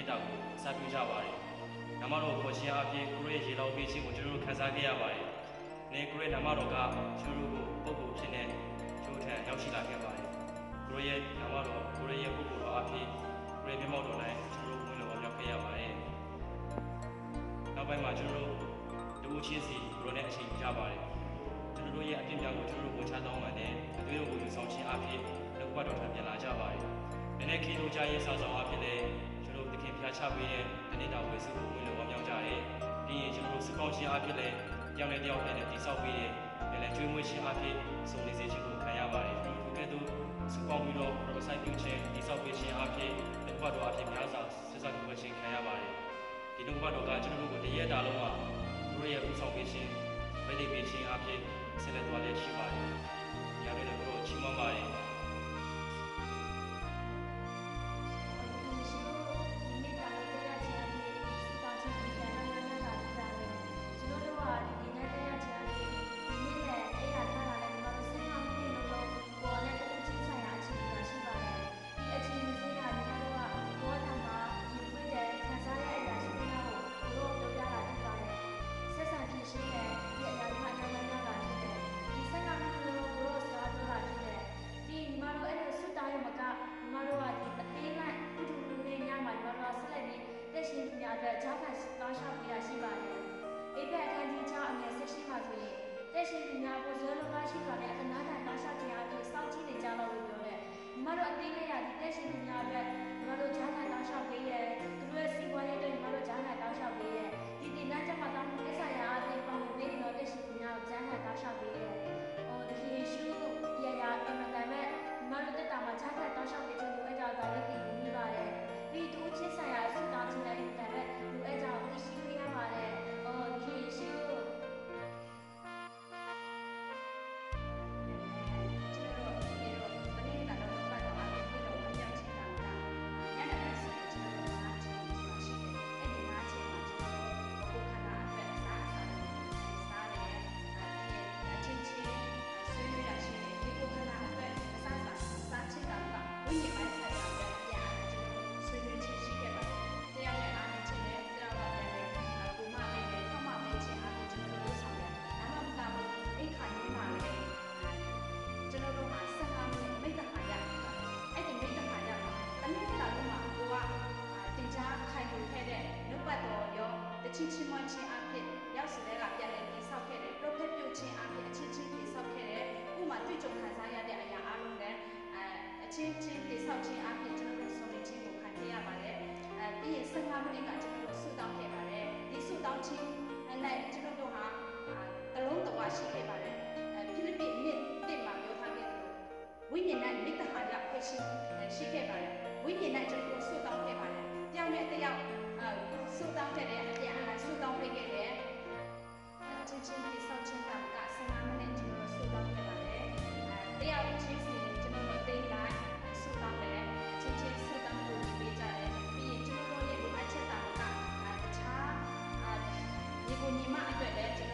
တာကိုအစားပြုကြပါတယ်။နာမတော်ကိုရှင်အားဖြင့်ကိုရဲ့ရေလောက်ပေးခြင်းကိုကျွန်တော်တို့ခံစားခဲ့ရပါတယ်။နေကိုရဲ့နာမတော်ကကျွန်တော်တို့ကိုပုဂ္ဂိုလ်ဖြစ်နေကျိုးထံရောက်ရှိလာခဲ့ပါတယ်။ကိုရဲ့နာမတော်ကိုရဲ့ပုဂ္ဂိုလ်တော်အားဖြင့်ကိုရဲ့မျက်မှောက်တော်၌ကျွန်တော်တို့ဝင်တော်ရောက်ခဲ့ရပါတယ်။နောက်ပိုင်းမှာကျွန်တော်တို့လူချင်းစီကိုနဲ့အချိန်ကြပါတယ်။ကျွန်တော်တို့ရဲ့အပြစ်များကိုကျွန်တော်တို့ဝန်ချတောင်းပန်တဲ့အသွေးတော်ကိုယူဆောင်ခြင်းအားဖြင့်လောကတော်ထံပြန်လာကြပါတယ်။နည်းနည်းခီလိုကြရဲ့စာဆောင်အားဖြင့်လည်းကျွန်တော်တို့သခင်ဖျားချပေးတဲ့အနေတော်ဝေစုကိုဝင်လို့ဝမ်းမြောက်ကြတယ်။ပြီးရင်ကျွန်တော်တို့စုပေါင်းခြင်းအားဖြင့်လည်းကြောင်နဲ့တယောက်နဲ့တိဆောက်ပေးတဲ့လည်းကျွေးမွေးခြင်းအားဖြင့်စုံနေစေခြင်းကိုခံရပါတယ်။ဒီကဲ့သို့စုပေါင်းပြီးတော့ prototype ပြုခြင်းတိဆောက်ပေးခြင်းအားဖြင့်လောကတော်အားဖြင့်များစွာဆက်ဆက်ပြုခြင်းခံရပါတယ်။ဒီလောကတော်ကကျွန်တော်တို့ကိုတရက်တာလုံးမှာကိုရဲ့ဥဆောင်ပေးခြင်းဗိတ်ပေးခြင်းအားဖြင့်ဆက်လက်သွားလျက်ရှိပါတယ်။ညာလည်းကိုချီးမွမ်းပါတယ်။အတွက်ကြားခံတောင်းလျှောက်ပေးရရှိပါတယ်။အိဗက်အခန်းကြီး6အငယ်18မှာဆိုရင်တက်ရှင်သူများကိုဇွဲလုံးကားရှိစွာနဲ့အနာခံတောင်းလျှောက်ခြင်းအဖြစ်စောင့်ကြည့်နေကြတော့လို့ပြောတယ်။ညီမတို့အသေးလေးရဒီတက်ရှင်သူများအတွက်ညီမတို့ကြားခံတောင်းလျှောက်ပေးရဲသူတို့ရဲ့စီးပွားရေးအတွက်ညီမတို့ကြားခံတောင်းလျှောက်ပေးရဲဒီတင်နာချက်မှာတောင်းကိစ္စရာအသေးပေါင်းပေးနေတော့တက်ရှင်သူများကိုကြားခံတောင်းလျှောက်ပေးရဲတခင်ယေရှုရာအမတန်မဲ့ညီမတို့တက်တာမှာကြားခံတောင်းလျှောက်ပေးခြင်းလိုအပ်ကြတာလည်းသိနေပါတယ်။ဒီတူချင်းဆိုင်ရာဆုတောင်းခြင်းနဲ့အင်တာနက်လိုအပ်ကြသိရှိပေးရပါတယ်။ဒီယေရှုချင်းချင်းမချင်းအဖြစ်ရောက်စတဲ့ကပြန်လည်ပြီးဆောက်ခဲ့တယ်ပရိုဖက်ပြုတ်ချင်းအဖြစ်အချင်းချင်းပြီးဆောက်ခဲ့တယ်ဥမာတွေ့ကြုံခံစားရတဲ့အရာအလုံးနဲ့အချင်းချင်းပြီးဆောက်ခြင်းအဖြစ်ကျွန်တော်တို့ဆုံးဖြတ်ခြင်းကိုခံရပါတယ်ပြီးရင်15မိနစ်ကကျွန်တော်တို့ဆုတောင်းခဲ့ပါတယ်ဒီဆုတောင်းခြင်းနဲ့ကျွန်တော်တို့ဟာတလုံးတဝါရှိခဲ့ပါတယ်ဖိလိပ္ပိ1မှာပြောထားခဲ့တယ်ဝိညာဉ်နဲ့မိတ္တဟာရဖွဲ့ရှိခဲ့ပါတယ်ဝိညာဉ်နဲ့ကျွန်တော်တို့ဆုတောင်းခဲ့ပါတယ်ပြောင်းတဲ့တယောက်ဆုတောင်းတဲ့အပြန်အလှန်ဆုတောင်းပေးခဲ့တယ်ချင်းချင်းဒီဆောက်ချင်းက15မိနစ်ကျွန်တော်ဆုတောင်းခဲ့ပါတယ်တယောက်ချင်းစီကျွန်တော်တို့တိတ်လိုက်ဆုတောင်းတယ်ချင်းချင်းဆုတောင်းဖို့ပေးကြတယ်ပြီးရင်ကျွန်တော်တို့ရဲ့လိုအပ်ချက်တာကတခြားဒီကိုညီမအတွက်လည်းကျွန်